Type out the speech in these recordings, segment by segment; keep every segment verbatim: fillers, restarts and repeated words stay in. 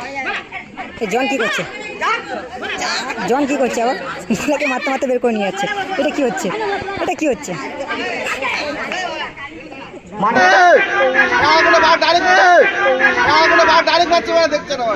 জন কি করছে? জন কি করছে? আবার ভোলাকে মারতে মারতে বের করে নিয়ে যাচ্ছে। এটা কি হচ্ছে? এটা কি হচ্ছে? দেখছে না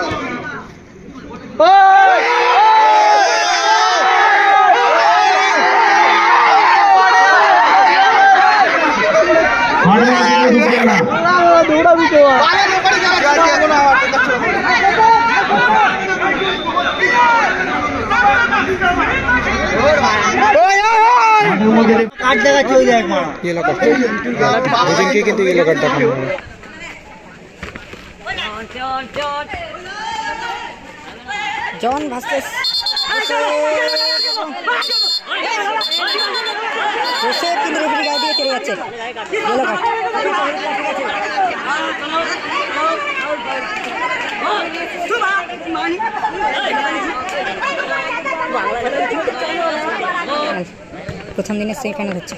কিন্তু এলাকার দেখানো জন ভার্সেস জোসেফ কিন্তু রেফারি গায়ে দিয়ে চলে যাচ্ছে। Yellow card. প্রথম দিনের সেমিফাইনাল হচ্ছে।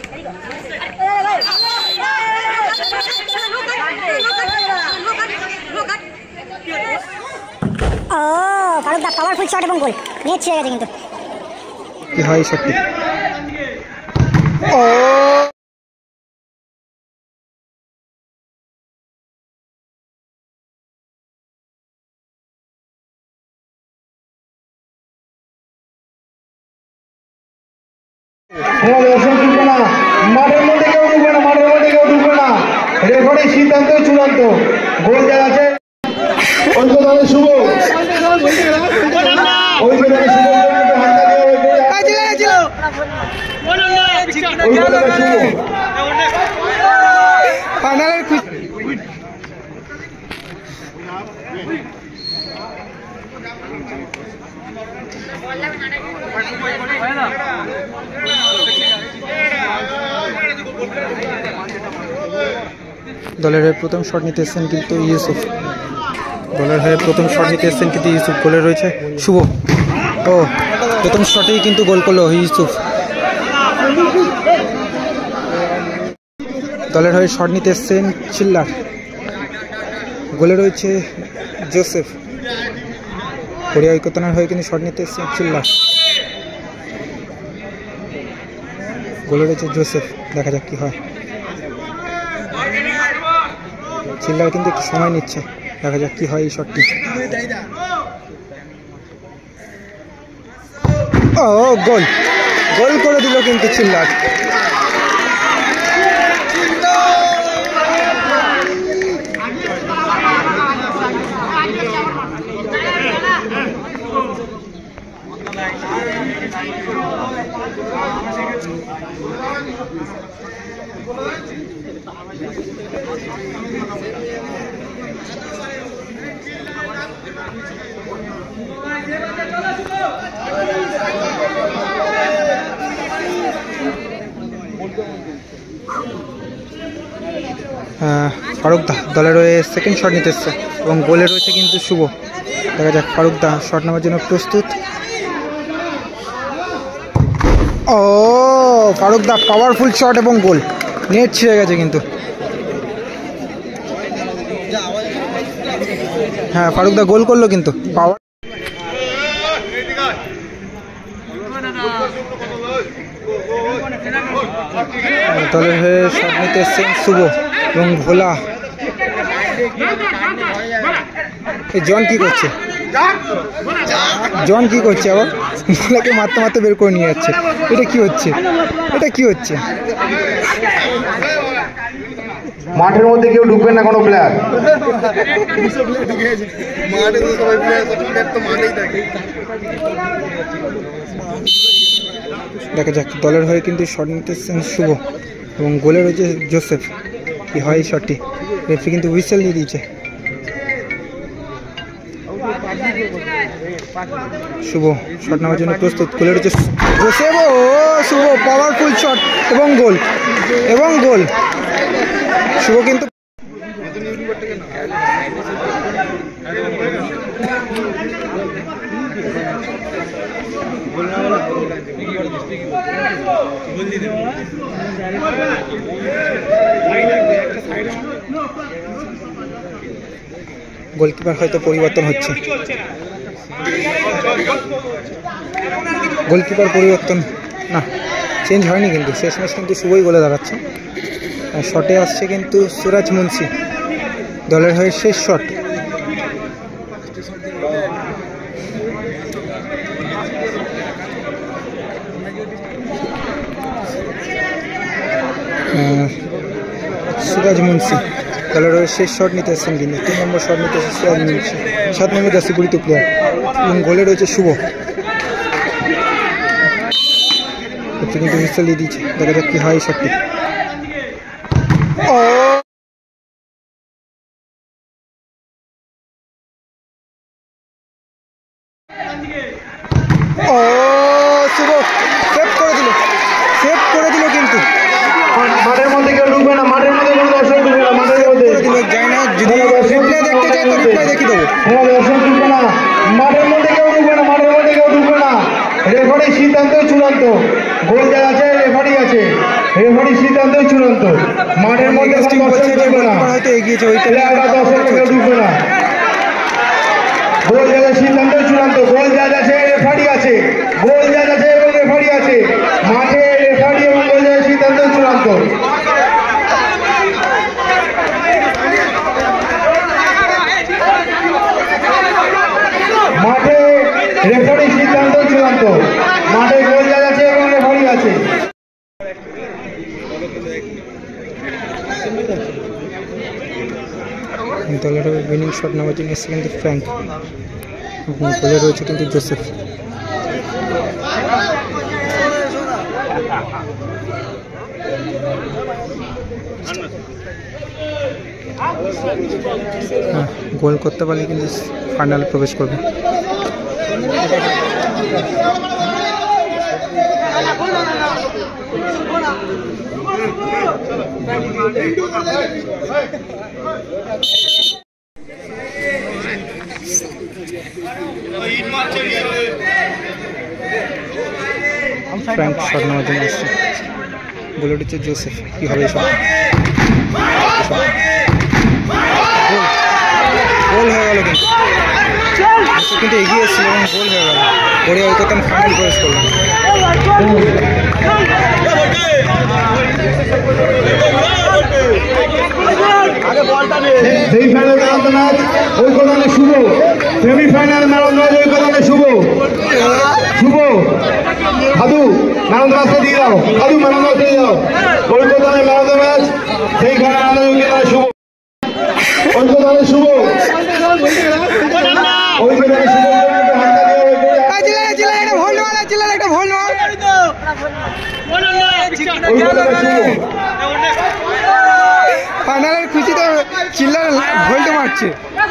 ও ফারুক দা পাওয়ারফুল শট এবং গোল নেট ছিঁড়ে গেছে কিন্তু কি হয় সত্যি। ও মাঠের মধ্যে কেউ ঢুকবে না, মাঠের মধ্যে কেউ ঢুকবে না। রেফারি সিদ্ধান্ত চূড়ান্ত। গোল দেওয়া আছে অন্য দলে শুভ, ওই দলে শুভ দলের হয়ে প্রথম শট নিতে এসেছেন কিন্তু ইউসুফ। দলের হয়ে প্রথম শট নিতে এসেছেন কিন্তু ইউসুফ। গোলে রয়েছে শুভ। ও প্রথম শটেই কিন্তু গোল করলো ইউসুফ। দলের হয়ে শট নিতে এসেছেন চিল্লার। গোলে রয়েছে জোসেফ। কোরিয়া ঐক্যতানের হয়ে কিন্তু শট নিতে এসেছেন চিল্লার। গোলে রয়েছে জোসেফ। দেখা যাক কি হয়। চিল্লার কিন্তু একটু সময় নিচ্ছে। দেখা যাক কি হয় এই শটটি। ও গোল গোল করে দিল কিন্তু চিল্লার। ফারুক দা দলের হয়ে সেকেন্ড শট নিতে এসছে এবং গোলে রয়েছে কিন্তু শুভ। দেখা যাক ফারুক দা শট নেওয়ার জন্য প্রস্তুত। ও ফারুক দা পাওয়ারফুল শট এবং গোল নেট ছিঁড়ে গেছে কিন্তু। হ্যাঁ ফারুক দা গোল করলো কিন্তু। পাওয়ার দলের হয়ে শট নিতে এসছেন শুভ এবং ভোলা। জন কি করছে? জন কি করছে? আবার ভোলাকে মারতে মারতে বের করে নিয়ে যাচ্ছে। এটা কি হচ্ছে? এটা কি হচ্ছে? মাঠের মধ্যে কেউ ঢুকবেন না কোনো প্লেয়ার। দেখা যাক দলের হয়ে কিন্তু শট নিতেছেন শুভ এবং গোলে রয়েছে জোসেফ। কি হয় এই শটটি? রেফারি কিন্তু হুইসেল দিয়ে দিয়েছে। শুভ শট নেওয়ার জন্য প্রস্তুত। গোলে রয়েছে জোসেফ। ও শুভ পাওয়ারফুল শট এবং গোল এবং গোল। শুভ কিন্তু গোলকিপার হয়তো পরিবর্তন হচ্ছে, গোলকিপার পরিবর্তন না, চেঞ্জ হয়নি কিন্তু শেষমেশ কিন্তু শুভই গোলে দাঁড়াচ্ছে। আর শটে আসছে কিন্তু সুরাজ মুন্সি, দলের হয়ে শেষ শট। সুরাজ মুন্সি দলের হয়ে শেষ শট নিতে এসছেন, কিন্তু তিন নম্বর শট নিতে এসেছে সুরাজ মুন্সি, সাত নম্বর জার্সি পরিচিত প্লেয়ার, এবং গোলে রয়েছে শুভ। কিন্তু হুইসেল দিয়ে দিচ্ছে, দেখা যাক কি হয় শটটি। ও ও শুভ সেভ করে দিল, সেভ করে দিল, কিন্তু মাঠের মধ্যে কেউ ঢুকবে না, মাঠের মধ্যে কোনো দর্শক ঢুকবে না, মাঠের মধ্যে যায় না। যদি রিপ্লাই দেখতে চাই তো রিপ্লাই দেখিয়ে দেবো। কোনো দর্শক ঢুকবে না, মাঠের মধ্যে কেউ ঢুকবে না, মাঠের মধ্যে কেউ ঢুকবে না। রেফারির সিদ্ধান্ত চূড়ান্ত, গোল যা আছে রেফারি আছে, রেফারির সিদ্ধান্ত চূড়ান্ত, মাঠের মধ্যে কোনো দর্শক ঢুকবে না, হয়তো এগিয়েছে ওই দর্শক কেউ ঢুকবে না। গোল যা সিদ্ধান্ত চূড়ান্ত, গোল যা আছে রেফারি আছে, গোল যা আছে এবং রেফারি আছে, মাঠে রেফারি এবং গোল যা সিদ্ধান্ত চূড়ান্ত। মাঠে রেফারি সিদ্ধান্ত চূড়ান্ত, মাঠে গোল যা আছে এবং রেফারি আছে। দলের উইনিং শট নেওয়ার জন্য এসছে কিন্তু ফ্র্যাঙ্ক, গোলে রয়েছে কিন্তু জোসেফ। হ্যাঁ, গোল করতে পারলে কিন্তু ফাইনালে প্রবেশ করবে। ফ্র্যাঙ্ক শট নেওয়ার জন্য এসছে, গোলে উঠেছে জোসেফ, কি হবে শট? গোল হয়ে গেল, কিন্তু কিন্তু এগিয়ে এসেছিল এবং গোল হয়ে গেল, ওরে ওই কথা ফাইনাল প্রবেশ করলাম। Semifinal man of the match ঐকতানে Shubho, semifinal man of the match ঐকতানে Shubho, Shubho Sadhu man of the ম্যাচটা দিয়ে দাও, সাধু ম্যান অফ দ্য ম্যাচ দিয়ে দাও, ঐকতানে ম্যান অফ দ্য ম্যাচ সেইখানে আমাদের ঐকতানে শুভ, ঐকতানে শুভ, ঐকতানে শুভ ফাইনালের খুশিতে চিল্লার ভোল্টে মারছে।